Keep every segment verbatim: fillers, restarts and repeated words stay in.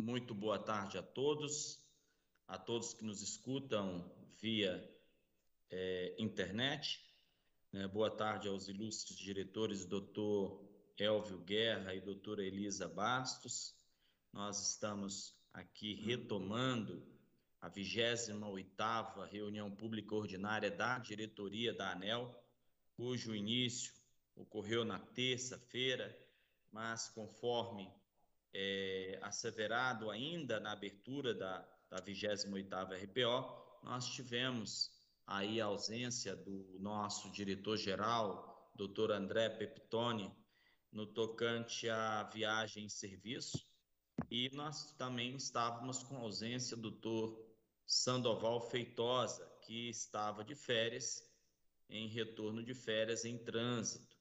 Muito boa tarde a todos, a todos que nos escutam via é, internet. Né? Boa tarde aos ilustres diretores, doutor Elvio Guerra e doutora Elisa Bastos. Nós estamos aqui retomando a vigésima oitava reunião pública ordinária da diretoria da ANEEL, cujo início ocorreu na terça-feira, mas conforme é, asseverado ainda na abertura da, da vigésima oitava R P O, nós tivemos aí a ausência do nosso diretor-geral, doutor André Peptoni, no tocante à viagem em serviço, e nós também estávamos com a ausência do doutor Sandoval Feitosa, que estava de férias, em retorno de férias em trânsito.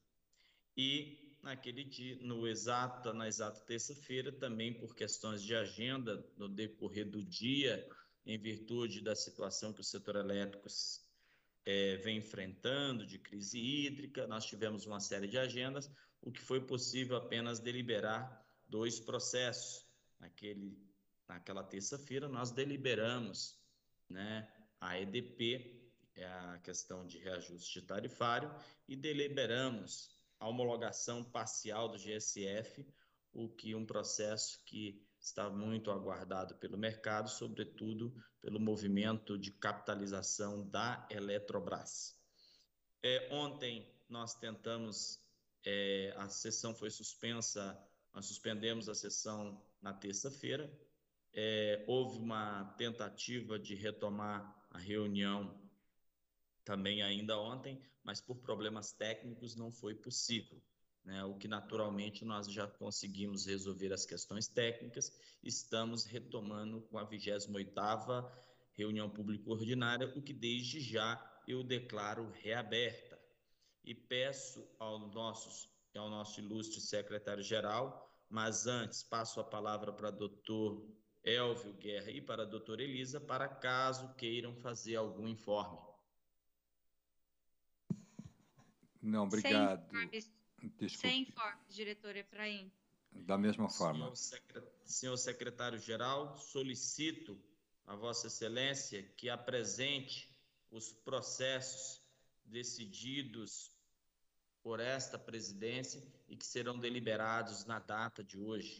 E naquele dia, no exato, na exata terça-feira, também por questões de agenda no decorrer do dia, em virtude da situação que o setor elétrico é, vem enfrentando, de crise hídrica, nós tivemos uma série de agendas, o que foi possível apenas deliberar dois processos. Naquele, naquela terça-feira, nós deliberamos, né, a E D P, é a questão de reajuste tarifário, e deliberamos a homologação parcial do G S F, o que um processo que está muito aguardado pelo mercado, sobretudo pelo movimento de capitalização da Eletrobras. É, ontem nós tentamos, é, a sessão foi suspensa, nós suspendemos a sessão na terça-feira, é, houve uma tentativa de retomar a reunião também ainda ontem, mas por problemas técnicos não foi possível, né? O que naturalmente nós já conseguimos resolver as questões técnicas, estamos retomando com a vigésima oitava reunião pública ordinária, o que desde já eu declaro reaberta. E peço ao, nossos, ao nosso ilustre secretário-geral, mas antes passo a palavra para o doutor Elvio Guerra e para a doutora Elisa, para caso queiram fazer algum informe. Não, Sem obrigado. informes, Desculpe. sem informes, diretor Efraim. Da mesma forma. Senhor, secret... Senhor secretário-geral, solicito a Vossa Excelência que apresente os processos decididos por esta presidência e que serão deliberados na data de hoje.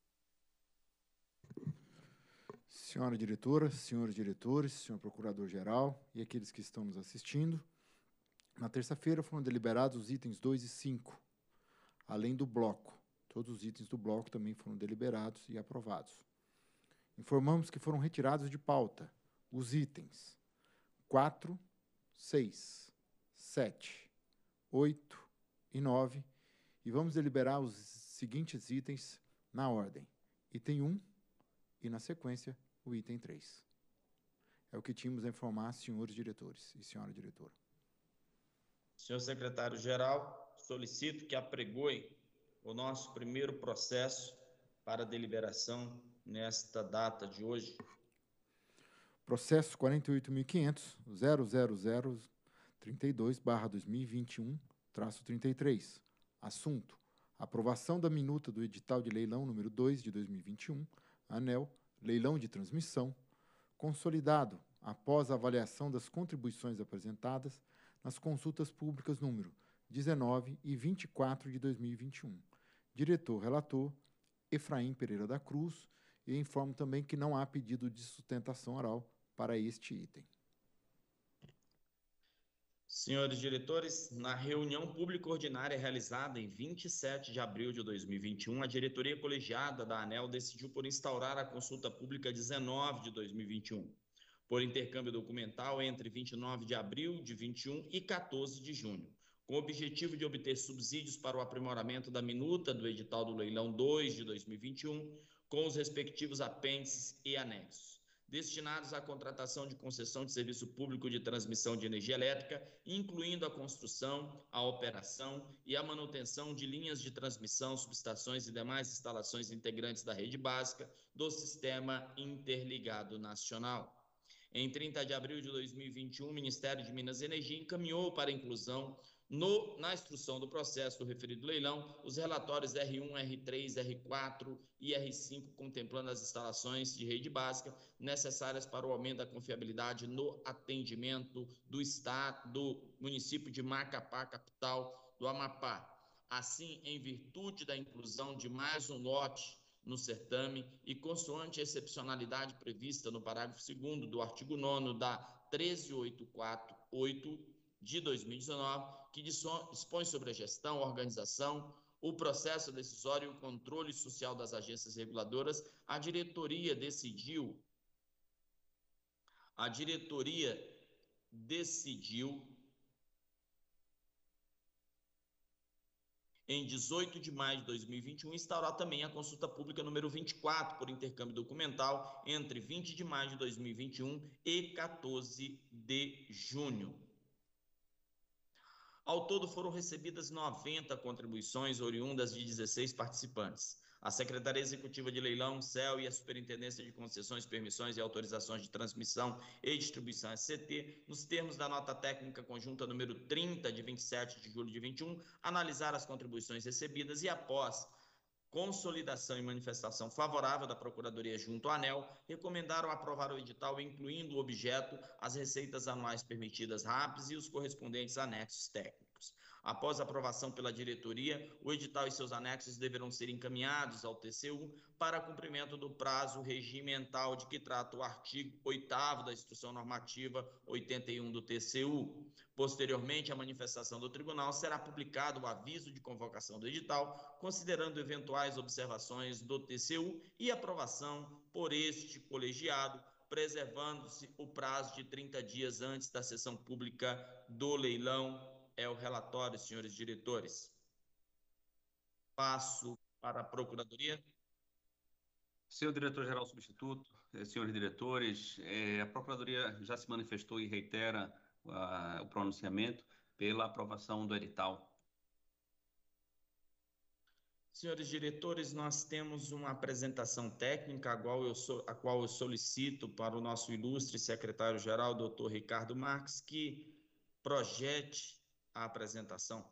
Senhora diretora, senhores diretores, senhor procurador-geral e aqueles que estão nos assistindo, na terça-feira foram deliberados os itens dois e cinco, além do bloco. Todos os itens do bloco também foram deliberados e aprovados. Informamos que foram retirados de pauta os itens quatro, seis, sete, oito e nove, e vamos deliberar os seguintes itens na ordem. Item um e, na sequência, o item três. É o que tínhamos a informar, senhores diretores e senhora diretora. Senhor secretário-geral, solicito que apregoe o nosso primeiro processo para deliberação nesta data de hoje. Processo quarenta e oito mil e quinhentos, zero zero zero trinta e dois barra dois mil e vinte e um, traço trinta e três. Assunto: aprovação da minuta do edital de leilão número dois de dois mil e vinte e um, ANEEL, leilão de transmissão, consolidado após a avaliação das contribuições apresentadas nas consultas públicas número dezenove e vinte e quatro de dois mil e vinte e um. Diretor-relator, Efraim Pereira da Cruz, e informo também que não há pedido de sustentação oral para este item. Senhores diretores, na reunião pública ordinária realizada em vinte e sete de abril de dois mil e vinte e um, a diretoria colegiada da ANEEL decidiu por instaurar a consulta pública dezenove de dois mil e vinte e um, por intercâmbio documental entre vinte e nove de abril de vinte e um e quatorze de junho, com o objetivo de obter subsídios para o aprimoramento da minuta do edital do leilão dois de dois mil e vinte e um, com os respectivos apêndices e anexos, destinados à contratação de concessão de serviço público de transmissão de energia elétrica, incluindo a construção, a operação e a manutenção de linhas de transmissão, subestações e demais instalações integrantes da rede básica do Sistema Interligado Nacional. Em trinta de abril de dois mil e vinte e um, o Ministério de Minas e Energia encaminhou para inclusão No, na instrução do processo do referido leilão, os relatórios R um, R três, R quatro e R cinco contemplando as instalações de rede básica necessárias para o aumento da confiabilidade no atendimento do estado, do município de Macapá, capital do Amapá. Assim, em virtude da inclusão de mais um lote no certame e consoante a excepcionalidade prevista no parágrafo segundo do artigo nono da treze mil oitocentos e quarenta e oito de dois mil e dezenove, que dispõe sobre a gestão, a organização, o processo decisório e o controle social das agências reguladoras, a diretoria decidiu, a diretoria decidiu em dezoito de maio de dois mil e vinte e um, instaurar também a consulta pública número vinte e quatro por intercâmbio documental entre vinte de maio de dois mil e vinte e um e quatorze de junho. Ao todo foram recebidas noventa contribuições oriundas de dezesseis participantes. A Secretaria Executiva de Leilão, C E L, e a Superintendência de Concessões, Permissões e Autorizações de Transmissão e Distribuição, S C T, nos termos da nota técnica conjunta número trinta, de vinte e sete de julho de vinte e um, analisaram as contribuições recebidas e, após consolidação e manifestação favorável da Procuradoria junto à ANEEL, recomendaram aprovar o edital, incluindo o objeto, as receitas anuais permitidas RAPs e os correspondentes anexos técnicos. Após aprovação pela diretoria, o edital e seus anexos deverão ser encaminhados ao T C U para cumprimento do prazo regimental de que trata o artigo oitavo da Instrução Normativa oitenta e um do T C U. Posteriormente, à manifestação do tribunal, será publicado o aviso de convocação do edital, considerando eventuais observações do T C U e aprovação por este colegiado, preservando-se o prazo de trinta dias antes da sessão pública do leilão. É o relatório, senhores diretores. Passo para a Procuradoria. Senhor diretor-geral substituto, senhores diretores, a Procuradoria já se manifestou e reitera uh, o pronunciamento pela aprovação do edital. Senhores diretores, nós temos uma apresentação técnica, a qual eu, so, a qual eu solicito para o nosso ilustre secretário-geral, doutor Ricardo Marques, que projete a apresentação.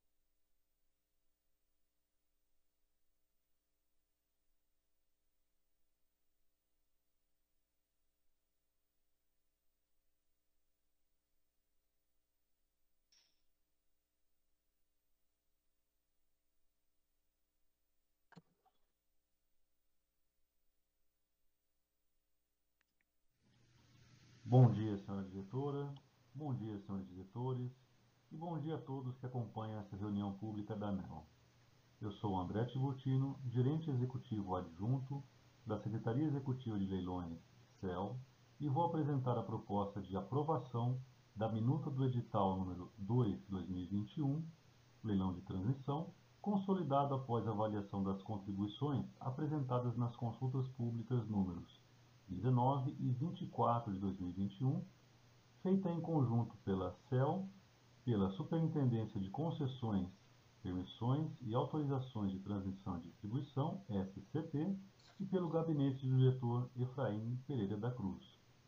Bom dia, senhora diretora. Bom dia, senhores diretores. E bom dia a todos que acompanham essa reunião pública da ANEEL. Eu sou André Tiburtino, gerente executivo adjunto da Secretaria Executiva de Leilões, C E L, e vou apresentar a proposta de aprovação da minuta do edital número dois de dois mil e vinte e um, leilão de transmissão, consolidado após a avaliação das contribuições apresentadas nas consultas públicas números dezenove e vinte e quatro de dois mil e vinte e um, feita em conjunto pela C E L, pela Superintendência de Concessões, Permissões e Autorizações de Transmissão e Distribuição, S C T, e pelo gabinete do diretor Efraim Pereira da Cruz.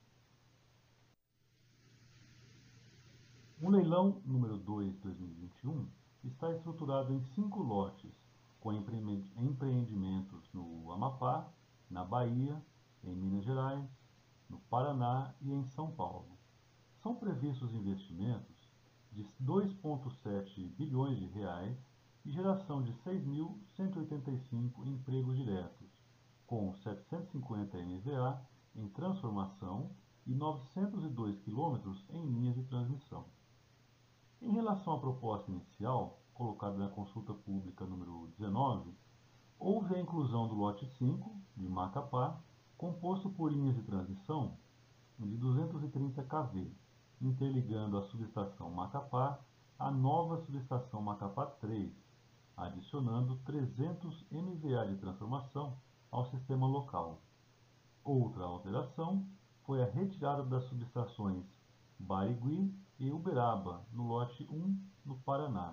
O leilão número dois de dois mil e vinte e um está estruturado em cinco lotes, com empreendimentos no Amapá, na Bahia, em Minas Gerais, no Paraná e em São Paulo. São previstos investimentos de dois vírgula sete bilhões de reais e geração de seis mil cento e oitenta e cinco empregos diretos, com setecentos e cinquenta M V A em transformação e novecentos e dois quilômetros em linhas de transmissão. Em relação à proposta inicial, colocada na consulta pública número dezenove, houve a inclusão do lote cinco, de Macapá, composto por linhas de transmissão de duzentos e trinta quilovolts, interligando a subestação Macapá à nova subestação Macapá três, adicionando trezentos M V A de transformação ao sistema local. Outra alteração foi a retirada das subestações Barigui e Uberaba, no lote um, no Paraná.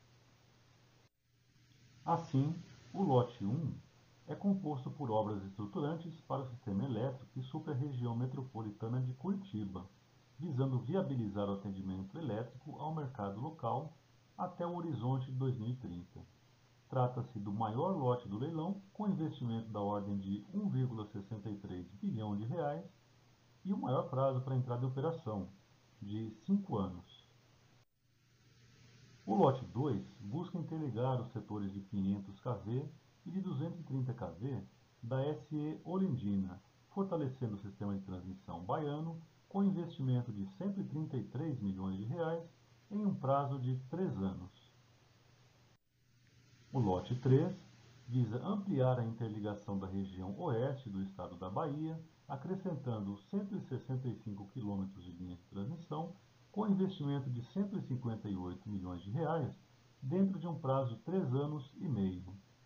Assim, o lote um é composto por obras estruturantes para o sistema elétrico que supre a região metropolitana de Curitiba, visando viabilizar o atendimento elétrico ao mercado local, até o horizonte de dois mil e trinta. Trata-se do maior lote do leilão, com investimento da ordem de um vírgula sessenta e três bilhão de reais e o maior prazo para entrada em operação, de cinco anos. O lote dois busca interligar os setores de quinhentos quilovolts e de duzentos e trinta quilovolts da S E Olindina, fortalecendo o sistema de transmissão baiano com investimento de cento e trinta e três milhões de reais em um prazo de três anos. O lote três visa ampliar a interligação da região oeste do estado da Bahia, acrescentando cento e sessenta e cinco quilômetros de linha de transmissão, com investimento de cento e cinquenta e oito milhões de reais, dentro de um prazo de três anos e meio.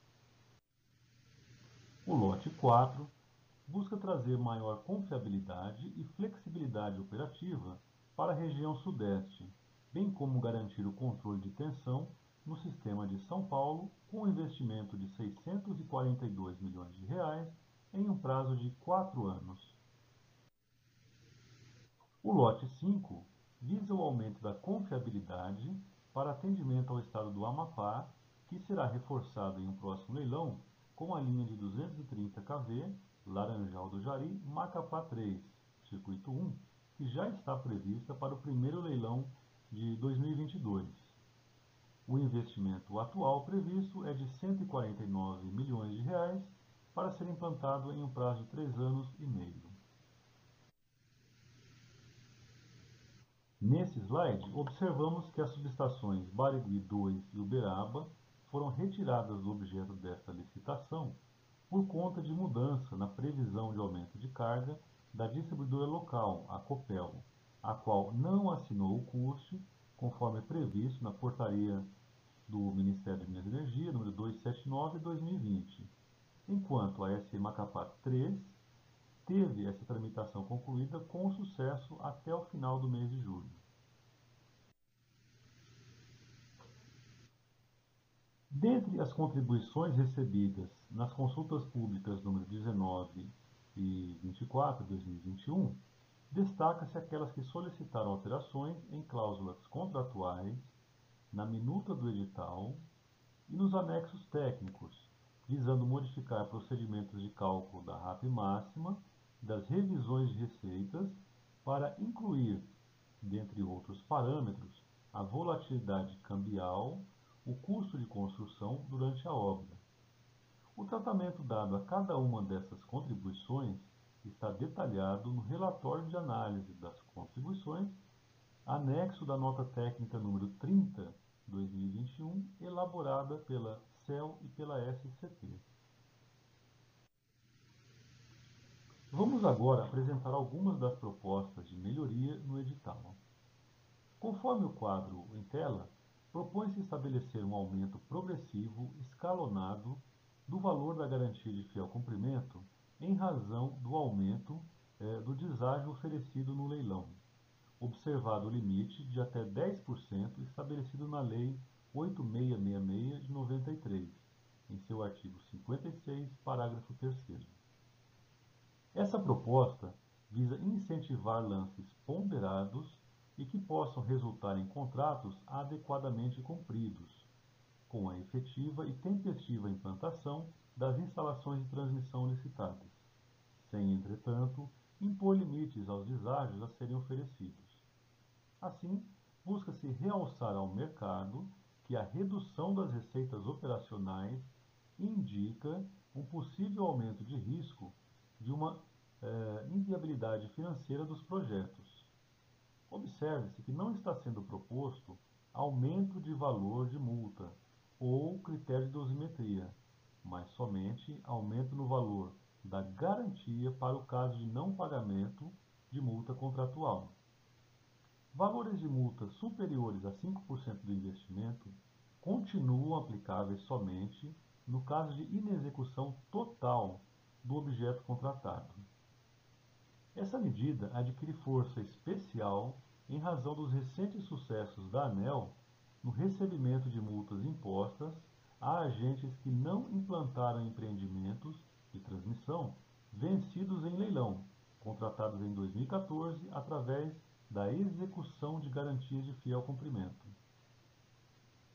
O lote quatro busca trazer maior confiabilidade e flexibilidade operativa para a região sudeste, bem como garantir o controle de tensão no sistema de São Paulo, com um investimento de seiscentos e quarenta e dois milhões de reais em um prazo de quatro anos. O lote cinco visa o aumento da confiabilidade para atendimento ao estado do Amapá, que será reforçado em um próximo leilão com a linha de duzentos e trinta quilovolts Laranjal do Jari, Macapá três, circuito um, que já está prevista para o primeiro leilão de dois mil e vinte e dois. O investimento atual previsto é de cento e quarenta e nove milhões de reais para ser implantado em um prazo de três anos e meio. Nesse slide, observamos que as subestações Barigui dois e Uberaba foram retiradas do objeto desta licitação por conta de mudança na previsão de aumento de carga da distribuidora local, a Copel, a qual não assinou o custo, conforme previsto na portaria do Ministério de Minas e Energia, número duzentos e setenta e nove de dois mil e vinte, enquanto a S E Macapá três teve essa tramitação concluída com sucesso até o final do mês de julho. Dentre as contribuições recebidas nas consultas públicas número dezenove e vinte e quatro de dois mil e vinte e um, destaca-se aquelas que solicitaram alterações em cláusulas contratuais, na minuta do edital e nos anexos técnicos, visando modificar procedimentos de cálculo da R A P máxima, das revisões de receitas, para incluir, dentre outros parâmetros, a volatilidade cambial, o custo de construção durante a obra. O tratamento dado a cada uma dessas contribuições está detalhado no relatório de análise das contribuições, anexo da nota técnica número trinta de dois mil e vinte e um, elaborada pela C E L e pela S C T. Vamos agora apresentar algumas das propostas de melhoria no edital. Conforme o quadro em tela, propõe-se estabelecer um aumento progressivo, escalonado, do valor da garantia de fiel cumprimento em razão do aumento eh, do deságio oferecido no leilão, observado o limite de até dez por cento estabelecido na Lei oito mil seiscentos e sessenta e seis de noventa e três, em seu artigo cinquenta e seis, parágrafo terceiro. Essa proposta visa incentivar lances ponderados e que possam resultar em contratos adequadamente cumpridos, com a efetiva e tempestiva implantação das instalações de transmissão licitadas, sem, entretanto, impor limites aos deságios a serem oferecidos. Assim, busca-se realçar ao mercado que a redução das receitas operacionais indica um possível aumento de risco de uma eh, inviabilidade financeira dos projetos. Observe-se que não está sendo proposto aumento de valor de multa ou critério de dosimetria, mas somente aumento no valor da garantia para o caso de não pagamento de multa contratual. Valores de multa superiores a cinco por cento do investimento continuam aplicáveis somente no caso de inexecução total do objeto contratado. Essa medida adquire força especial em razão dos recentes sucessos da ANEEL no recebimento de multas impostas a agentes que não implantaram empreendimentos de transmissão vencidos em leilão, contratados em dois mil e quatorze através da execução de garantias de fiel cumprimento.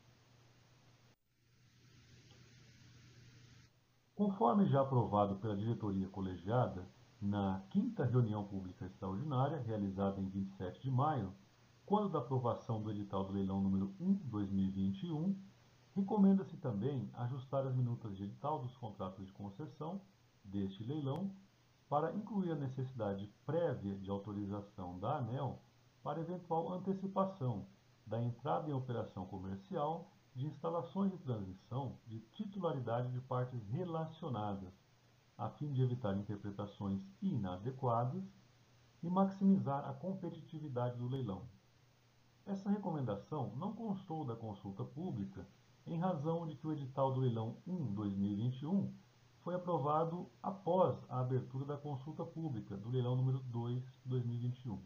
Conforme já aprovado pela diretoria colegiada na quinta reunião pública extraordinária, realizada em vinte e sete de maio, quando da aprovação do edital do leilão número um barra dois mil e vinte e um, recomenda-se também ajustar as minutas de edital dos contratos de concessão deste leilão para incluir a necessidade prévia de autorização da ANEEL para eventual antecipação da entrada em operação comercial de instalações de transmissão de titularidade de partes relacionadas, a fim de evitar interpretações inadequadas e maximizar a competitividade do leilão. Essa recomendação não constou da consulta pública, em razão de que o edital do leilão um barra dois mil e vinte e um foi aprovado após a abertura da consulta pública do leilão número dois barra dois mil e vinte e um.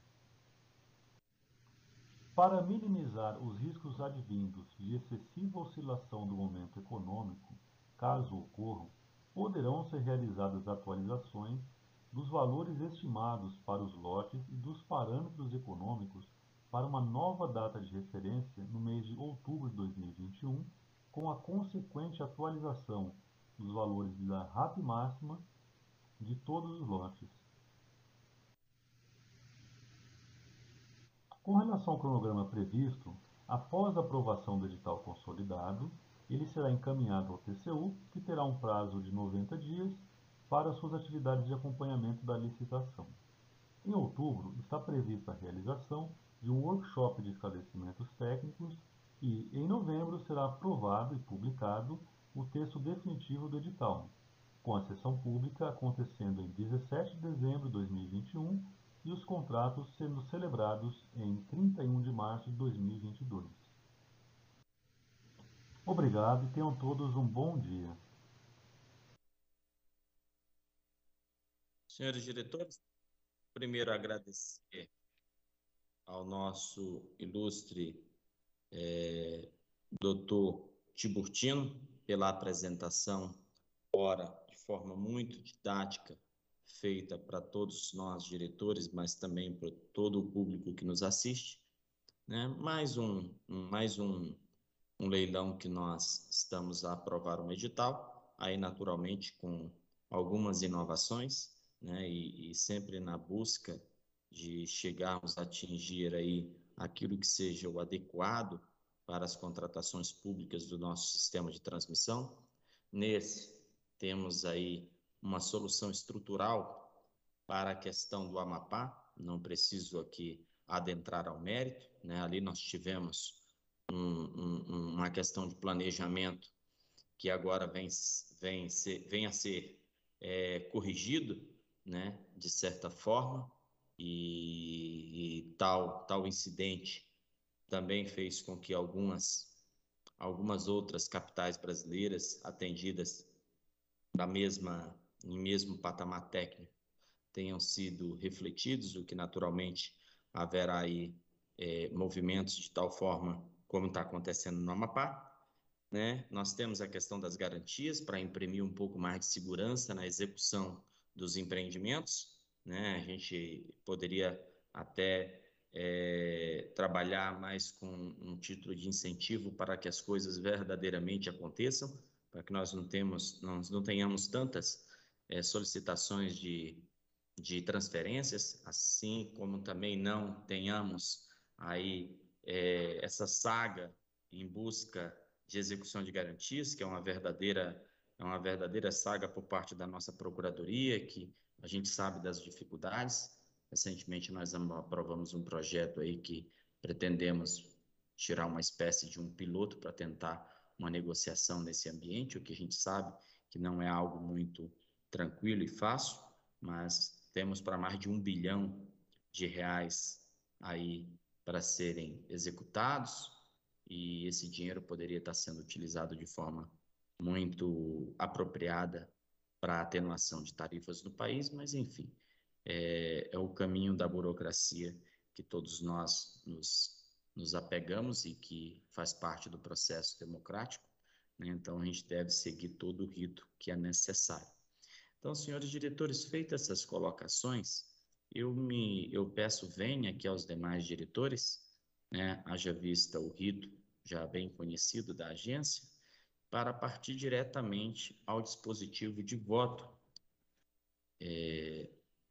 Para minimizar os riscos advindos de excessiva oscilação do momento econômico, caso ocorram, poderão ser realizadas atualizações dos valores estimados para os lotes e dos parâmetros econômicos para uma nova data de referência no mês de outubro de dois mil e vinte e um, com a consequente atualização dos valores da R A P máxima de todos os lotes. Com relação ao cronograma previsto, após a aprovação do edital consolidado, ele será encaminhado ao T C U, que terá um prazo de noventa dias para suas atividades de acompanhamento da licitação. Em outubro, está prevista a realização de um workshop de esclarecimentos técnicos e, em novembro, será aprovado e publicado o texto definitivo do edital, com a sessão pública acontecendo em dezessete de dezembro de dois mil e vinte e um e os contratos sendo celebrados em trinta e um de março de dois mil e vinte e dois. Obrigado e tenham todos um bom dia. Senhores diretores, primeiro agradecer ao nosso ilustre é, doutor Tiburtino pela apresentação, ora de forma muito didática, feita para todos nós diretores, mas também para todo o público que nos assiste, né? Mais um, um, mais um, um leilão que nós estamos a aprovar um edital, aí naturalmente com algumas inovações, né? E, e sempre na busca de chegarmos a atingir aí aquilo que seja o adequado para as contratações públicas do nosso sistema de transmissão. Nesse, temos aí uma solução estrutural para a questão do Amapá, não preciso aqui adentrar ao mérito, né? Ali nós tivemos um, um, uma questão de planejamento que agora vem, vem, ser, vem a ser é, corrigido, né? De certa forma, e, e tal, tal incidente também fez com que algumas, algumas outras capitais brasileiras atendidas da mesma, em mesmo patamar técnico tenham sido refletidos, o que naturalmente haverá aí é, movimentos de tal forma como está acontecendo no Amapá, né? Nós temos a questão das garantias para imprimir um pouco mais de segurança na execução dos empreendimentos, né? A gente poderia até é, trabalhar mais com um título de incentivo para que as coisas verdadeiramente aconteçam, para que nós não, temos, nós não tenhamos tantas é, solicitações de, de transferências, assim como também não tenhamos aí é, essa saga em busca de execução de garantias, que é uma verdadeira, é uma verdadeira saga por parte da nossa Procuradoria, que a gente sabe das dificuldades. Recentemente nós aprovamos um projeto aí que pretendemos tirar uma espécie de um piloto para tentar uma negociação nesse ambiente, o que a gente sabe que não é algo muito tranquilo e fácil, mas temos para mais de um bilhão de reais aí para serem executados, e esse dinheiro poderia estar sendo utilizado de forma muito apropriada para a atenuação de tarifas no país, mas enfim, é, é o caminho da burocracia que todos nós nos, nos apegamos e que faz parte do processo democrático, né? Então a gente deve seguir todo o rito que é necessário. Então, senhores diretores, feitas essas colocações, eu, me, eu peço venha aqui aos demais diretores, né? Haja vista o rito já bem conhecido da agência, para partir diretamente ao dispositivo de voto. É,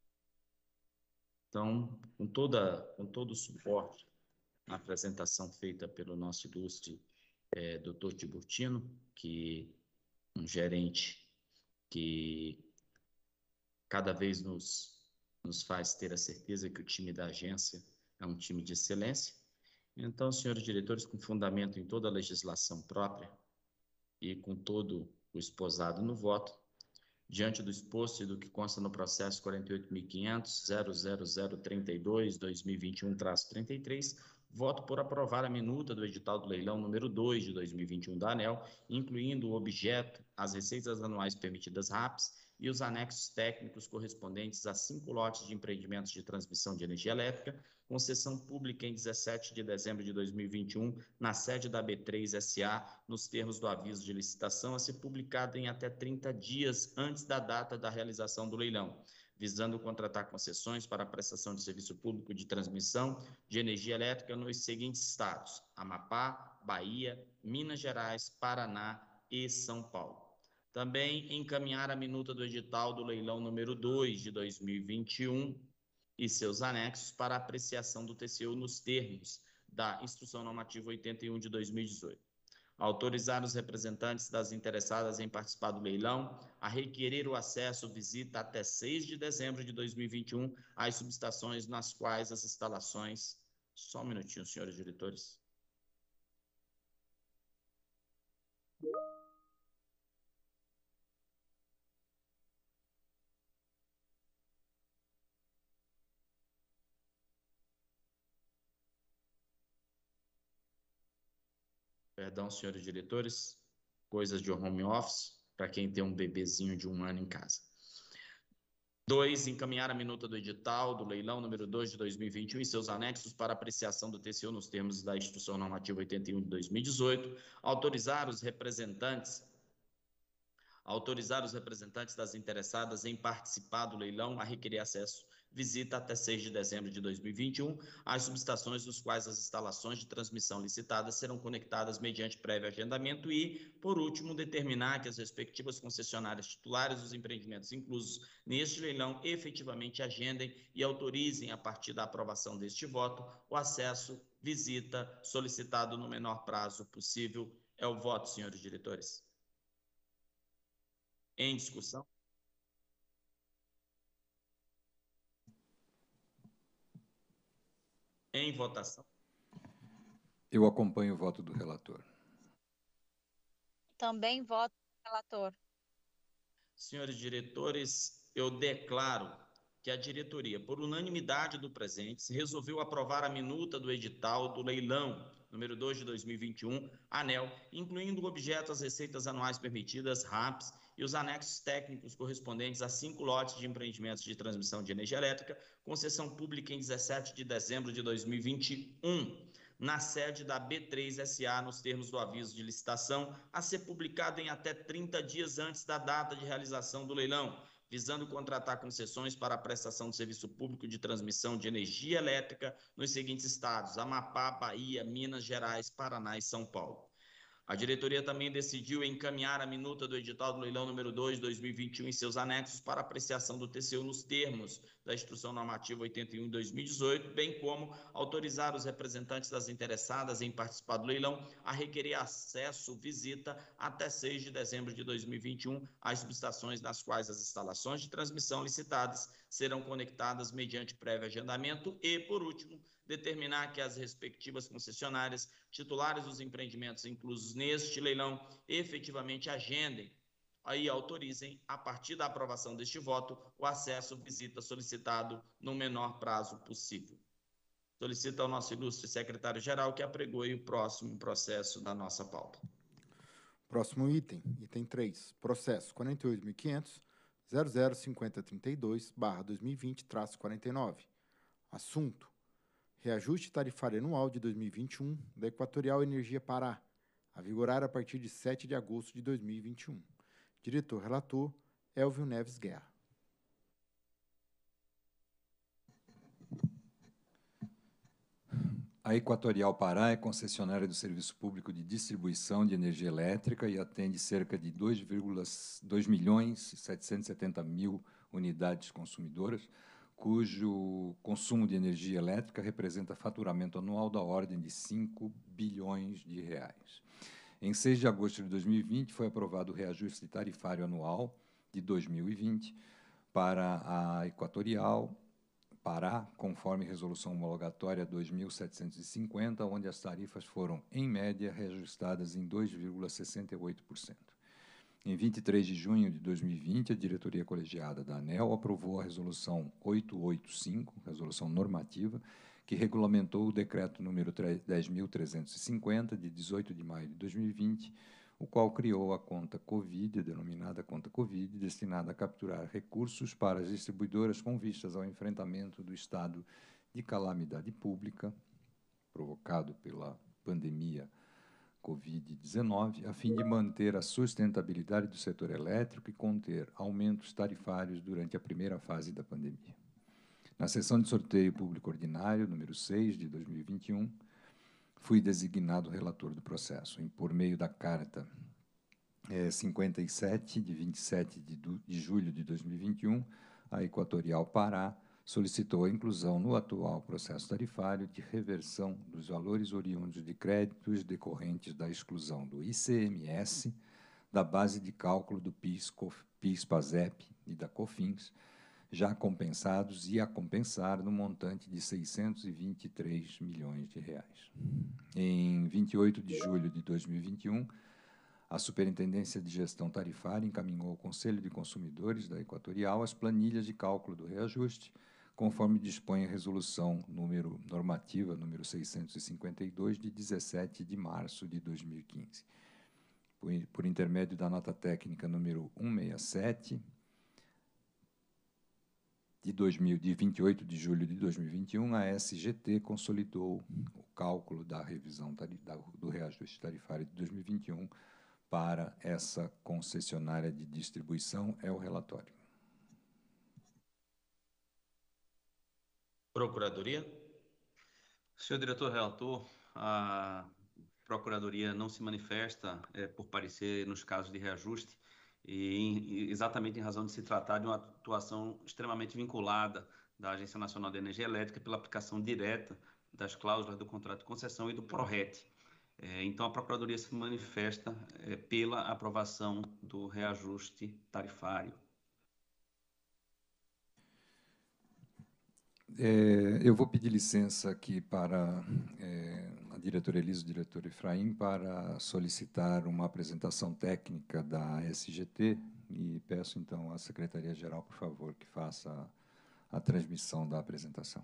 então, com, toda, com todo o suporte na apresentação feita pelo nosso ilustre é, doutor Tiburtino, que um gerente que cada vez nos, nos faz ter a certeza que o time da agência é um time de excelência. Então, senhores diretores, com fundamento em toda a legislação própria e com todo o esposado no voto, diante do exposto e do que consta no processo quarenta e oito mil quinhentos ponto zero zero zero trinta e dois barra dois mil e vinte e um traço trinta e três, voto por aprovar a minuta do edital do leilão número dois de dois mil e vinte e um da ANEEL, incluindo o objeto, as receitas anuais permitidas RAPs e os anexos técnicos correspondentes a cinco lotes de empreendimentos de transmissão de energia elétrica, concessão pública em dezessete de dezembro de dois mil e vinte e um, na sede da B três S A, nos termos do aviso de licitação, a ser publicado em até trinta dias antes da data da realização do leilão, visando contratar concessões para a prestação de serviço público de transmissão de energia elétrica nos seguintes estados: Amapá, Bahia, Minas Gerais, Paraná e São Paulo. Também encaminhar a minuta do edital do leilão número dois de dois mil e vinte e um e seus anexos para apreciação do T C U nos termos da Instrução Normativa oitenta e um de dois mil e dezoito. Autorizar os representantes das interessadas em participar do leilão a requerer o acesso visita até seis de dezembro de dois mil e vinte e um às subestações nas quais as instalações... Só um minutinho, senhores diretores. Perdão, senhores diretores, coisas de home office, para quem tem um bebezinho de um ano em casa. dois. Encaminhar a minuta do edital do leilão número dois de dois mil e vinte e um e seus anexos para apreciação do T C U nos termos da Instrução Normativa oitenta e um de dois mil e dezoito. Autorizar os representantes autorizar os representantes das interessadas em participar do leilão a requerer acesso visita até seis de dezembro de dois mil e vinte e um às subestações dos quais as instalações de transmissão licitadas serão conectadas mediante prévio agendamento e, por último, determinar que as respectivas concessionárias titulares dos empreendimentos inclusos neste leilão efetivamente agendem e autorizem, a partir da aprovação deste voto, o acesso visita solicitado no menor prazo possível. É o voto, senhores diretores. Em discussão? Em votação. Eu acompanho o voto do relator. Também voto relator. Senhores diretores, eu declaro que a diretoria, por unanimidade do presente, resolveu aprovar a minuta do edital do leilão número dois de dois mil e vinte e um, ANEEL, incluindo o objeto as receitas anuais permitidas, RAPs, e os anexos técnicos correspondentes a cinco lotes de empreendimentos de transmissão de energia elétrica, concessão pública em dezessete de dezembro de dois mil e vinte e um, na sede da B três S A, nos termos do aviso de licitação, a ser publicado em até trinta dias antes da data de realização do leilão, visando contratar concessões para a prestação de serviço público de transmissão de energia elétrica nos seguintes estados: Amapá, Bahia, Minas Gerais, Paraná e São Paulo. A diretoria também decidiu encaminhar a minuta do edital do leilão número dois de dois mil e vinte e um e seus anexos para apreciação do T C U nos termos da Instrução Normativa oitenta e um de dois mil e dezoito, bem como autorizar os representantes das interessadas em participar do leilão a requerer acesso visita até seis de dezembro de dois mil e vinte e um às subestações nas quais as instalações de transmissão licitadas serão conectadas mediante prévio agendamento e, por último, determinar que as respectivas concessionárias titulares dos empreendimentos inclusos neste leilão efetivamente agendem e autorizem, a partir da aprovação deste voto, o acesso visita solicitado no menor prazo possível. Solicito ao nosso ilustre secretário-geral que apregoe o próximo processo da nossa pauta. Próximo item, item três, processo quarenta e oito mil e quinhentos, zero zero cinco zero três dois, barra dois mil e vinte, traço quarenta e nove. Assunto: reajuste tarifário anual de dois mil e vinte e um da Equatorial Energia Pará, a vigorar a partir de sete de agosto de dois mil e vinte e um. Diretor-relator, Elvio Neves Guerra. A A Equatorial Pará é concessionária do Serviço Público de Distribuição de Energia Elétrica e atende cerca de dois milhões e setecentos e setenta mil unidades consumidoras, cujo consumo de energia elétrica representa faturamento anual da ordem de cinco bilhões de reais. Em seis de agosto de dois mil e vinte, foi aprovado o reajuste tarifário anual de dois mil e vinte para a Equatorial Pará, conforme Resolução Homologatória dois mil setecentos e cinquenta, onde as tarifas foram, em média, reajustadas em dois vírgula sessenta e oito por cento. Em vinte e três de junho de dois mil e vinte, a diretoria colegiada da ANEEL aprovou a Resolução oitocentos e oitenta e cinco, resolução normativa, que regulamentou o decreto número dez mil trezentos e cinquenta, de dezoito de maio de dois mil e vinte, o qual criou a conta Covid, denominada conta Covid, destinada a capturar recursos para as distribuidoras com vistas ao enfrentamento do estado de calamidade pública provocado pela pandemia Covid dezenove, a fim de manter a sustentabilidade do setor elétrico e conter aumentos tarifários durante a primeira fase da pandemia. Na sessão de sorteio público ordinário, número seis, de dois mil e vinte e um, fui designado relator do processo, em, por meio da Carta é, cinquenta e sete, de vinte e sete de, de julho de dois mil e vinte e um, a Equatorial Pará solicitou a inclusão no atual processo tarifário de reversão dos valores oriundos de créditos decorrentes da exclusão do I C M S, da base de cálculo do PIS, PIS-PASEP e da COFINS, já compensados e a compensar no montante de seiscentos e vinte e três milhões de reais. Em vinte e oito de julho de dois mil e vinte e um, a Superintendência de Gestão Tarifária encaminhou ao Conselho de Consumidores da Equatorial as planilhas de cálculo do reajuste, conforme dispõe a resolução número normativa número seiscentos e cinquenta e dois, de dezessete de março de dois mil e quinze. Por, por intermédio da nota técnica número cento e sessenta e sete, de, dois mil, de vinte e oito de julho de dois mil e vinte e um, a S G T consolidou o cálculo da revisão tarif, da, do reajuste tarifário de dois mil e vinte e um para essa concessionária de distribuição. É o relatório. Procuradoria. Senhor diretor relator, a Procuradoria não se manifesta é, por parecer nos casos de reajuste, e, em, exatamente em razão de se tratar de uma atuação extremamente vinculada da Agência Nacional de Energia Elétrica pela aplicação direta das cláusulas do contrato de concessão e do PRORET. É, então, a Procuradoria se manifesta é, pela aprovação do reajuste tarifário. É, eu vou pedir licença aqui para é, a diretora Elisa e o diretor Efraim para solicitar uma apresentação técnica da S G T e peço, então, à Secretaria-Geral, por favor, que faça a, a transmissão da apresentação.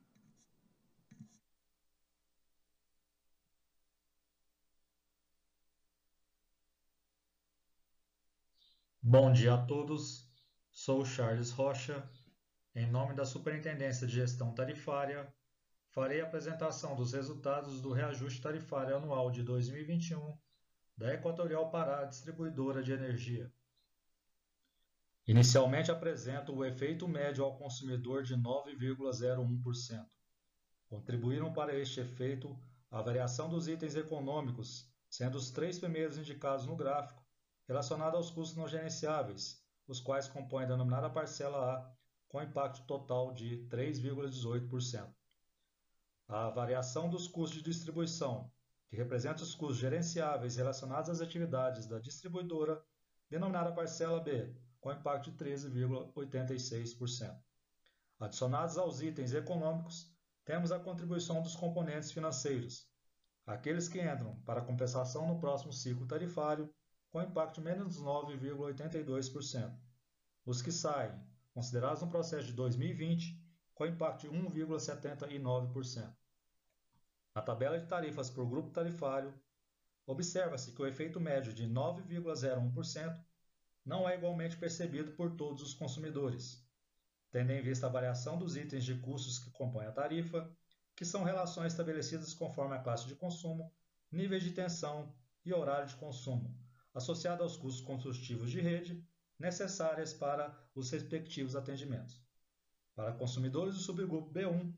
Bom dia a todos, sou o Charles Rocha. Em nome da Superintendência de Gestão Tarifária, farei a apresentação dos resultados do reajuste tarifário anual de dois mil e vinte e um da Equatorial Pará Distribuidora de Energia. Inicialmente apresento o efeito médio ao consumidor de nove vírgula zero um por cento. Contribuíram para este efeito a variação dos itens econômicos, sendo os três primeiros indicados no gráfico relacionados aos custos não gerenciáveis, os quais compõem a denominada parcela A, com impacto total de três vírgula dezoito por cento. A variação dos custos de distribuição, que representa os custos gerenciáveis relacionados às atividades da distribuidora, denominada parcela B, com impacto de treze vírgula oitenta e seis por cento. Adicionados aos itens econômicos, temos a contribuição dos componentes financeiros, aqueles que entram para compensação no próximo ciclo tarifário, com impacto de menos nove vírgula oitenta e dois por cento. Os que saem, considerados no processo de dois mil e vinte, com impacto de um vírgula setenta e nove por cento. Na tabela de tarifas por grupo tarifário, observa-se que o efeito médio de nove vírgula zero um por cento não é igualmente percebido por todos os consumidores, tendo em vista a variação dos itens de custos que compõem a tarifa, que são relações estabelecidas conforme a classe de consumo, níveis de tensão e horário de consumo, associado aos custos construtivos de rede, necessárias para os respectivos atendimentos. Para consumidores do subgrupo B um,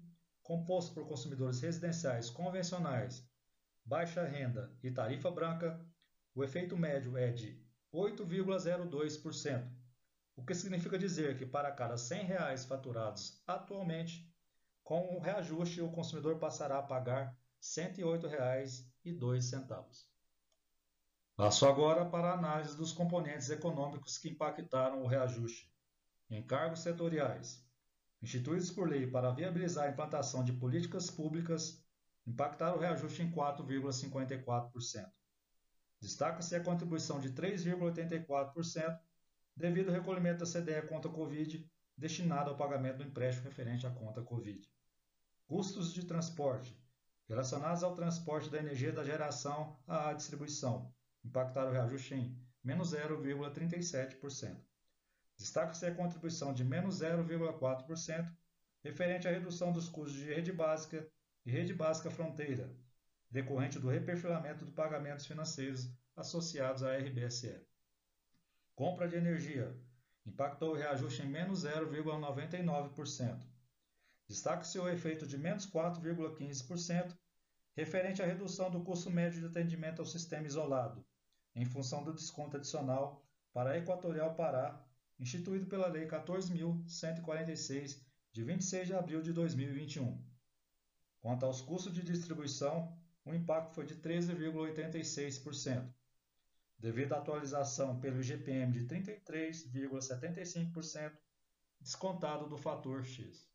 composto por consumidores residenciais convencionais, baixa renda e tarifa branca, o efeito médio é de oito vírgula zero dois por cento, o que significa dizer que para cada cem reais faturados atualmente, com o reajuste o consumidor passará a pagar cento e oito reais e dois centavos. Passo agora para a análise dos componentes econômicos que impactaram o reajuste. Encargos setoriais, instituídos por lei para viabilizar a implantação de políticas públicas, impactaram o reajuste em quatro vírgula cinquenta e quatro por cento. Destaca-se a contribuição de três vírgula oitenta e quatro por cento devido ao recolhimento da C D E conta Covid destinado ao pagamento do empréstimo referente à conta Covid. Custos de transporte, relacionados ao transporte da energia da geração à distribuição, impactaram o reajuste em menos zero vírgula trinta e sete por cento. Destaca-se a contribuição de menos zero vírgula quatro por cento referente à redução dos custos de rede básica e rede básica fronteira, decorrente do reperfilamento de pagamentos financeiros associados à R B S E. Compra de energia impactou o reajuste em menos zero vírgula noventa e nove por cento. Destaca-se o efeito de menos quatro vírgula quinze por cento referente à redução do custo médio de atendimento ao sistema isolado, em função do desconto adicional para a Equatorial Pará, instituído pela Lei quatorze mil cento e quarenta e seis, de vinte e seis de abril de dois mil e vinte e um. Quanto aos custos de distribuição, o impacto foi de treze vírgula oitenta e seis por cento, devido à atualização pelo I G P M de trinta e três vírgula setenta e cinco por cento, descontado do fator X.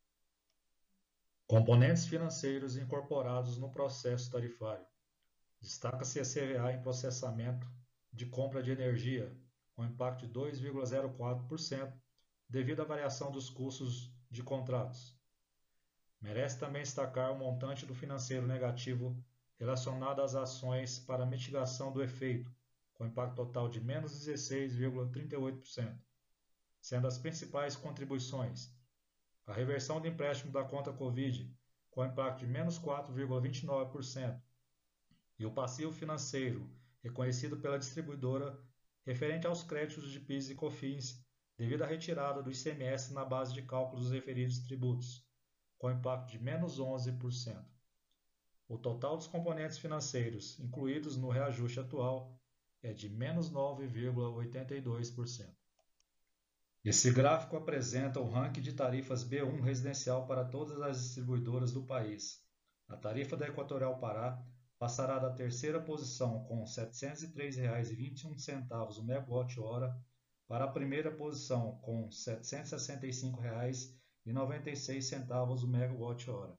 Componentes financeiros incorporados no processo tarifário. Destaca-se a C V A em processamento de compra de energia, com impacto de dois vírgula zero quatro por cento, devido à variação dos custos de contratos. Merece também destacar o montante do financeiro negativo relacionado às ações para mitigação do efeito, com impacto total de menos dezesseis vírgula trinta e oito por cento, sendo as principais contribuições a reversão do empréstimo da conta Covid, com impacto de menos quatro vírgula vinte e nove por cento, e o passivo financeiro reconhecido pela distribuidora referente aos créditos de PIS e COFINS devido à retirada do I C M S na base de cálculo dos referidos tributos, com impacto de menos onze por cento. O total dos componentes financeiros incluídos no reajuste atual é de menos nove vírgula oitenta e dois por cento. Esse gráfico apresenta o ranking de tarifas B um residencial para todas as distribuidoras do país. A tarifa da Equatorial Pará passará da terceira posição com setecentos e três reais e vinte e um centavos o megawatt-hora para a primeira posição com setecentos e sessenta e cinco reais e noventa e seis centavos o megawatt-hora.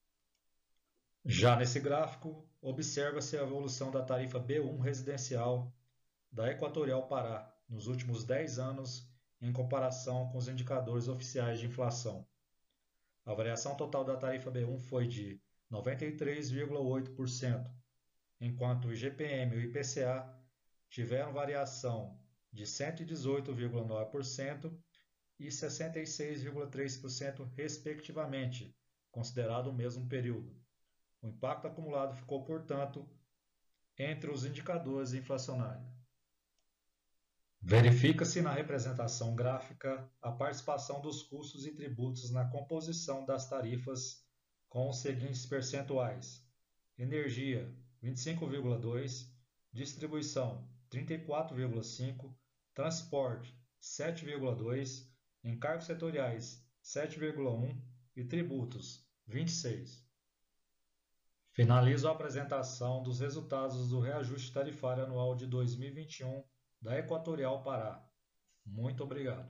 Já nesse gráfico, observa-se a evolução da tarifa B um residencial da Equatorial Pará nos últimos dez anos em comparação com os indicadores oficiais de inflação. A variação total da tarifa B um foi de noventa e três vírgula oito por cento, enquanto o I G P M e o I P C A tiveram variação de cento e dezoito vírgula nove por cento e sessenta e seis vírgula três por cento, respectivamente, considerado o mesmo período. O impacto acumulado ficou, portanto, entre os indicadores inflacionários. Verifica-se na representação gráfica a participação dos custos e tributos na composição das tarifas com os seguintes percentuais: energia, vinte e cinco vírgula dois por cento, distribuição, trinta e quatro vírgula cinco por cento, transporte, sete vírgula dois por cento, encargos setoriais, sete vírgula um por cento e tributos, vinte e seis por cento. Finalizo a apresentação dos resultados do reajuste tarifário anual de dois mil e vinte e um da Equatorial Pará. Muito obrigado.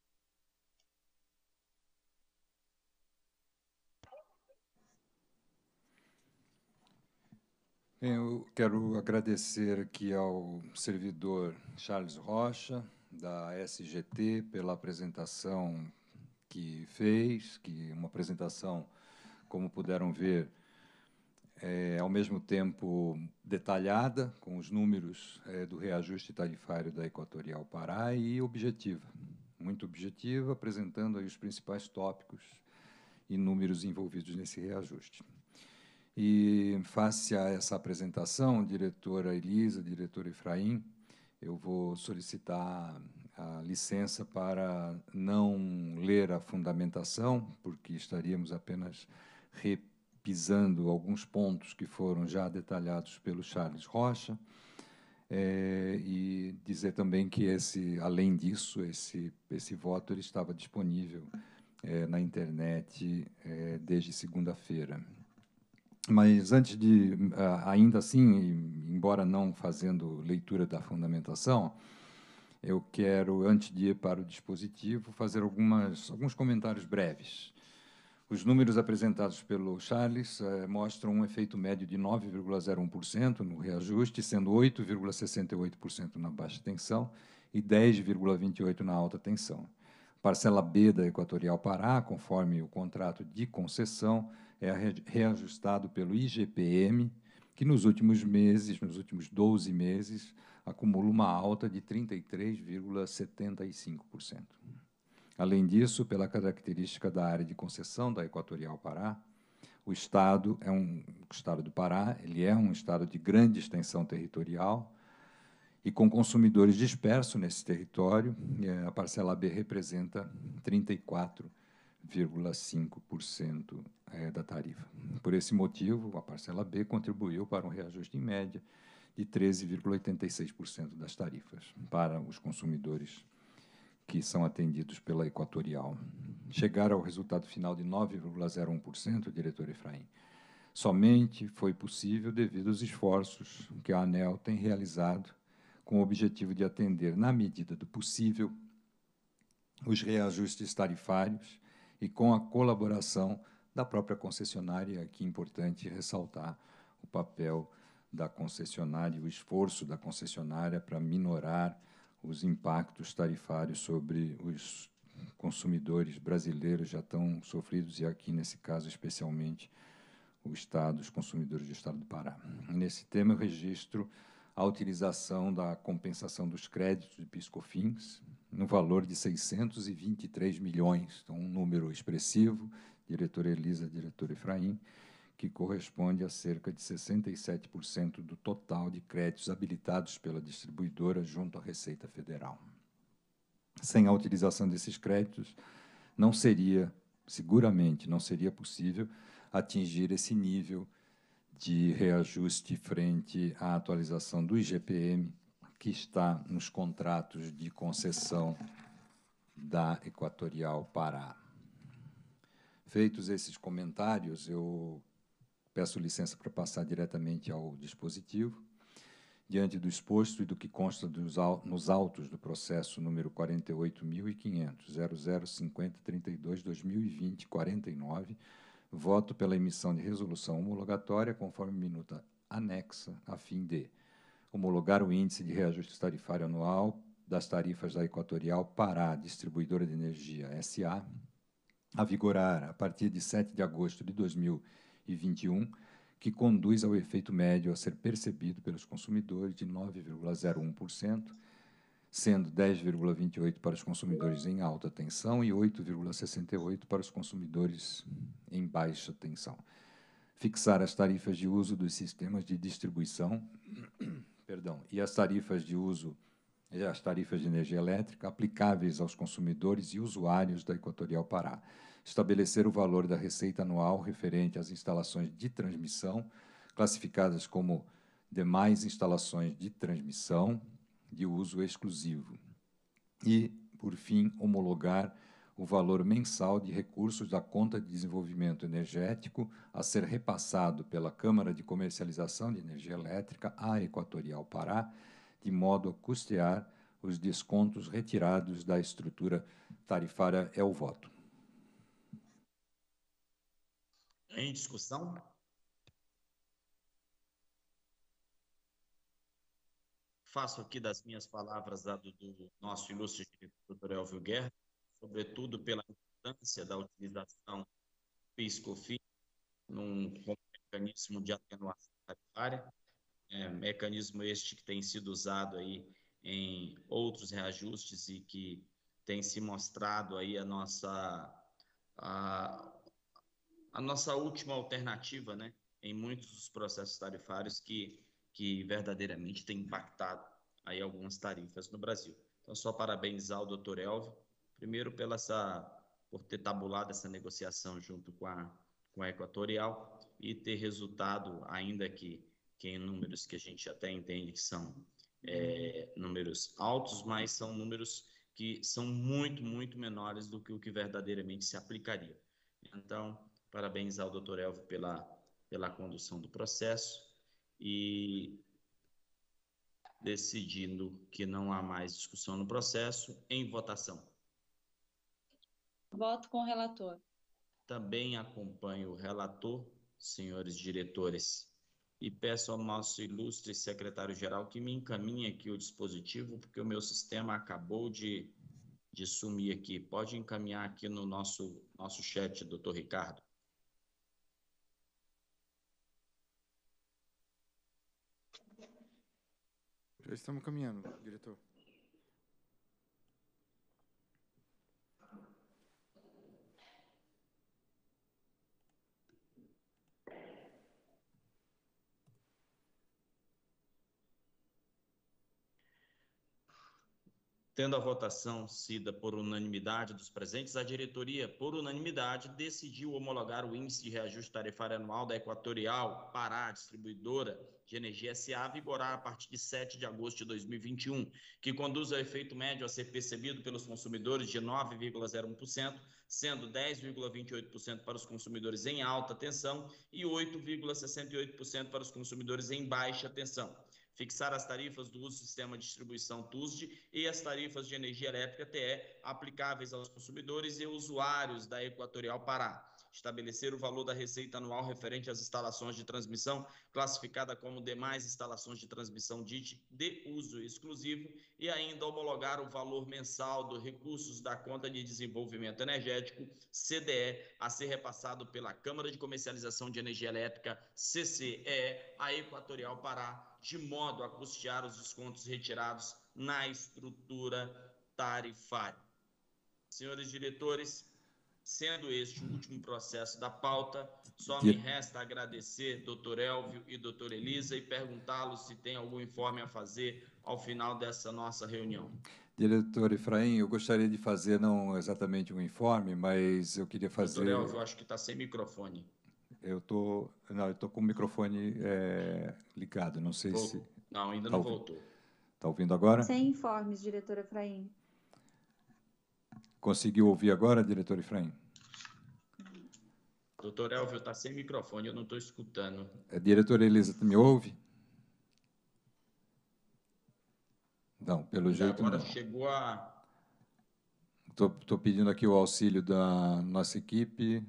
Eu quero agradecer aqui ao servidor Charles Rocha, da S G T, pela apresentação que fez, que uma apresentação, como puderam ver, é, ao mesmo tempo detalhada, com os números é, do reajuste tarifário da Equatorial Pará e objetiva, muito objetiva, apresentando aí os principais tópicos e números envolvidos nesse reajuste. E, face a essa apresentação, diretora Elisa, diretor Efraim, eu vou solicitar a licença para não ler a fundamentação, porque estaríamos apenas repisando alguns pontos que foram já detalhados pelo Charles Rocha, é, e dizer também que, esse, além disso, esse, esse voto ele estava disponível é, na internet é, desde segunda-feira. Mas, antes de, ainda assim, embora não fazendo leitura da fundamentação, eu quero, antes de ir para o dispositivo, fazer algumas, alguns comentários breves. Os números apresentados pelo Charles eh, mostram um efeito médio de nove vírgula zero um por cento no reajuste, sendo oito vírgula sessenta e oito por cento na baixa tensão e dez vírgula vinte e oito por cento na alta tensão. Parcela B da Equatorial Pará, conforme o contrato de concessão, é reajustado pelo I G P M, que nos últimos meses, nos últimos doze meses, acumula uma alta de trinta e três vírgula setenta e cinco por cento. Além disso, pela característica da área de concessão da Equatorial Pará, o Estado é um o Estado do Pará, ele é um Estado de grande extensão territorial e com consumidores dispersos nesse território, a parcela B representa trinta e quatro vírgula cinco por cento da tarifa. Por esse motivo, a parcela B contribuiu para um reajuste em média de treze vírgula oitenta e seis por cento das tarifas para os consumidores que são atendidos pela Equatorial. Chegar ao resultado final de nove vírgula zero um por cento, diretor Efraim, somente foi possível devido aos esforços que a ANEEL tem realizado com o objetivo de atender, na medida do possível, os reajustes tarifários e com a colaboração da própria concessionária. Aqui é importante ressaltar o papel da concessionária e o esforço da concessionária para minorar os impactos tarifários sobre os consumidores brasileiros já tão sofridos, e aqui, nesse caso, especialmente, o Estado, os consumidores do Estado do Pará. Nesse tema, eu registro a utilização da compensação dos créditos de PIS/COFINS, no valor de seiscentos e vinte e três milhões, então um número expressivo, diretor Elisa, diretor Efraim, que corresponde a cerca de sessenta e sete por cento do total de créditos habilitados pela distribuidora junto à Receita Federal. Sem a utilização desses créditos, não seria, seguramente, não seria possível atingir esse nível de reajuste frente à atualização do I G P M, que está nos contratos de concessão da Equatorial Pará. Feitos esses comentários, eu peço licença para passar diretamente ao dispositivo. Diante do exposto e do que consta dos, nos autos do processo número quarenta e oito mil e quinhentos, zero zero cinquenta trinta e dois, dois mil e vinte, quarenta e nove, voto pela emissão de resolução homologatória conforme minuta anexa, a fim de homologar o índice de reajuste tarifário anual das tarifas da Equatorial Pará, Distribuidora de Energia S A, a vigorar a partir de sete de agosto de dois mil e vinte e um, que conduz ao efeito médio a ser percebido pelos consumidores de nove vírgula zero um por cento, sendo dez vírgula vinte e oito por cento para os consumidores em alta tensão e oito vírgula sessenta e oito por cento para os consumidores em baixa tensão. Fixar as tarifas de uso dos sistemas de distribuição perdão, e as tarifas de uso e as tarifas de energia elétrica aplicáveis aos consumidores e usuários da Equatorial Pará. Estabelecer o valor da receita anual referente às instalações de transmissão, classificadas como demais instalações de transmissão de uso exclusivo. E, por fim, homologar o valor mensal de recursos da conta de desenvolvimento energético a ser repassado pela Câmara de Comercialização de Energia Elétrica à Equatorial Pará, de modo a custear os descontos retirados da estrutura tarifária. É o voto. Em discussão? Faço aqui das minhas palavras da, do, do nosso ilustre diretor, doutor Elvio Guerra, sobretudo pela importância da utilização do PIS/COFINS num mecanismo de atenuação tarifária, é, mecanismo este que tem sido usado aí em outros reajustes e que tem se mostrado aí a nossa, a, a nossa última alternativa, né, em muitos dos processos tarifários que, que verdadeiramente tem impactado aí algumas tarifas no Brasil. Então, só parabenizar o doutor Elvio, primeiro pela essa, por ter tabulado essa negociação junto com, a, com a Equatorial e ter resultado, ainda que, que em números que a gente até entende que são é, números altos, mas são números que são muito, muito menores do que o que verdadeiramente se aplicaria. Então, parabéns ao doutor Elvio pela, pela condução do processo e decidindo que não há mais discussão no processo, em votação. Voto com o relator. Também acompanho o relator, senhores diretores, e peço ao nosso ilustre secretário-geral que me encaminhe aqui o dispositivo, porque o meu sistema acabou de, de sumir aqui. Pode encaminhar aqui no nosso, nosso chat, doutor Ricardo. Já estamos caminhando, diretor. Tendo a votação sida por unanimidade dos presentes, a diretoria, por unanimidade, decidiu homologar o índice de reajuste tarifário anual da Equatorial Pará, distribuidora de energia S A, a vigorar a partir de sete de agosto de dois mil e vinte e um, que conduz ao efeito médio a ser percebido pelos consumidores de nove vírgula zero um por cento, sendo dez vírgula vinte e oito por cento para os consumidores em alta tensão e oito vírgula sessenta e oito por cento para os consumidores em baixa tensão. Fixar as tarifas do uso do sistema de distribuição T U S D e as tarifas de energia elétrica T E aplicáveis aos consumidores e usuários da Equatorial Pará. Estabelecer o valor da receita anual referente às instalações de transmissão, classificada como demais instalações de transmissão de, de uso exclusivo, e ainda homologar o valor mensal dos recursos da Conta de Desenvolvimento Energético, C D E, a ser repassado pela Câmara de Comercialização de Energia Elétrica, C C E E, a Equatorial Pará, de modo a custear os descontos retirados na estrutura tarifária. Senhores diretores, sendo este o último processo da pauta, só me resta agradecer doutor Elvio e doutor Elisa e perguntá-los se tem algum informe a fazer ao final dessa nossa reunião. Diretor Efraim, eu gostaria de fazer não exatamente um informe, mas eu queria fazer... Doutor Elvio, eu acho que está sem microfone. Eu tô, não, eu tô com o microfone é, ligado, não sei Voltou. se... Não, ainda tá não ouvindo. voltou. Está ouvindo agora? Sem informes, diretor Efraim. Conseguiu ouvir agora, diretor Efraim? Doutor Elvio, está sem microfone, eu não estou escutando. A diretora Elisa, me ouve? Não, pelo E jeito agora não. chegou a... Estou pedindo aqui o auxílio da nossa equipe.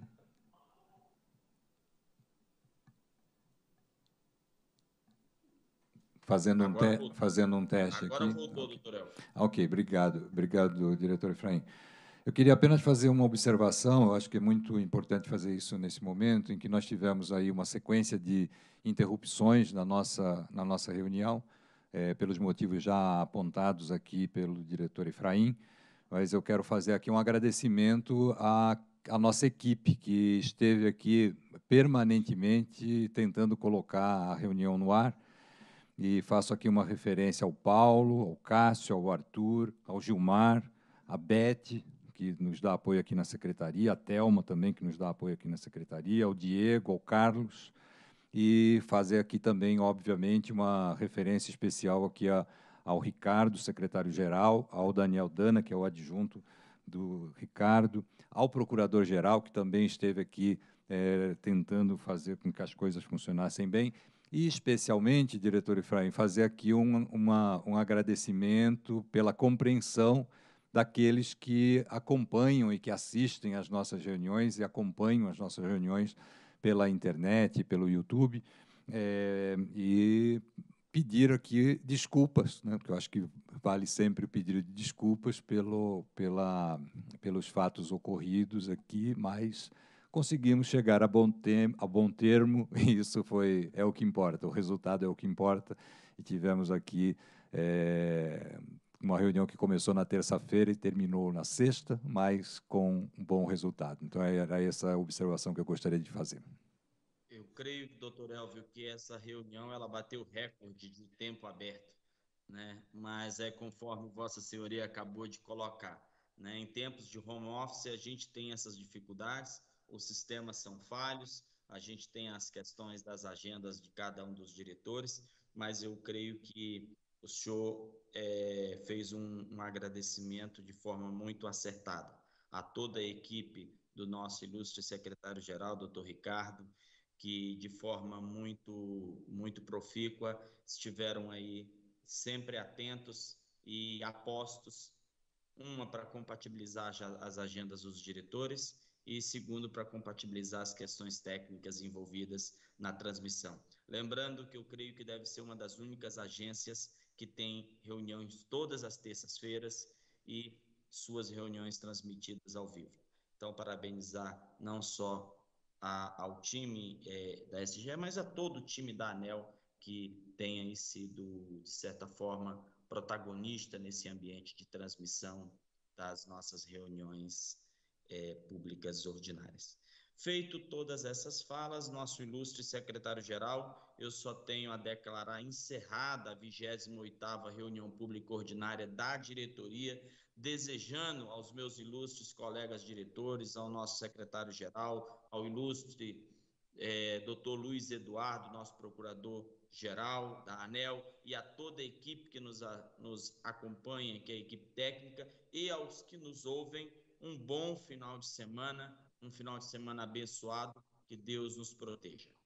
Fazendo um, te... Fazendo um teste Agora aqui. Agora voltou, doutor Elvio. Ok, obrigado. Obrigado, diretor Efraim. Eu queria apenas fazer uma observação, eu acho que é muito importante fazer isso nesse momento, em que nós tivemos aí uma sequência de interrupções na nossa, na nossa reunião, é, pelos motivos já apontados aqui pelo diretor Efraim, mas eu quero fazer aqui um agradecimento à, à nossa equipe, que esteve aqui permanentemente tentando colocar a reunião no ar, e faço aqui uma referência ao Paulo, ao Cássio, ao Arthur, ao Gilmar, à Beth, que nos dá apoio aqui na secretaria, a Thelma também, que nos dá apoio aqui na secretaria, ao Diego, ao Carlos, e fazer aqui também, obviamente, uma referência especial aqui a, ao Ricardo, secretário-geral, ao Daniel Dana, que é o adjunto do Ricardo, ao procurador-geral, que também esteve aqui é, tentando fazer com que as coisas funcionassem bem, e, especialmente, diretor Efraim, fazer aqui um, uma, um agradecimento pela compreensão daqueles que acompanham e que assistem às nossas reuniões e acompanham as nossas reuniões pela internet, pelo YouTube, é, e pedir aqui desculpas, né, porque eu acho que vale sempre o pedido de desculpas pelo, pela, pelos fatos ocorridos aqui, mas conseguimos chegar a bom, tem, a bom termo, e isso foi, é o que importa, o resultado é o que importa, e tivemos aqui é, uma reunião que começou na terça-feira e terminou na sexta, mas com um bom resultado. Então, era essa observação que eu gostaria de fazer. Eu creio, doutor Elvio, que essa reunião ela bateu recorde de tempo aberto, né? Mas é conforme Vossa Senhoria acabou de colocar, né? Em tempos de home office, a gente tem essas dificuldades, os sistemas são falhos, a gente tem as questões das agendas de cada um dos diretores, mas eu creio que o senhor é, fez um, um agradecimento de forma muito acertada a toda a equipe do nosso ilustre secretário-geral, doutor Ricardo, que de forma muito, muito profícua estiveram aí sempre atentos e apostos, uma para compatibilizar as agendas dos diretores e segundo para compatibilizar as questões técnicas envolvidas na transmissão. Lembrando que eu creio que deve ser uma das únicas agências que tem reuniões todas as terças-feiras e suas reuniões transmitidas ao vivo. Então, parabenizar não só a, ao time é, da S G E, mas a todo o time da ANEEL que tem aí sido, de certa forma, protagonista nesse ambiente de transmissão das nossas reuniões é, públicas ordinárias. Feito todas essas falas, nosso ilustre secretário-geral, eu só tenho a declarar encerrada a vigésima oitava reunião pública ordinária da diretoria, desejando aos meus ilustres colegas diretores, ao nosso secretário-geral, ao ilustre é, doutor Luiz Eduardo, nosso procurador-geral da ANEEL, e a toda a equipe que nos, a, nos acompanha, que é a equipe técnica, e aos que nos ouvem, um bom final de semana, um final de semana abençoado, que Deus nos proteja.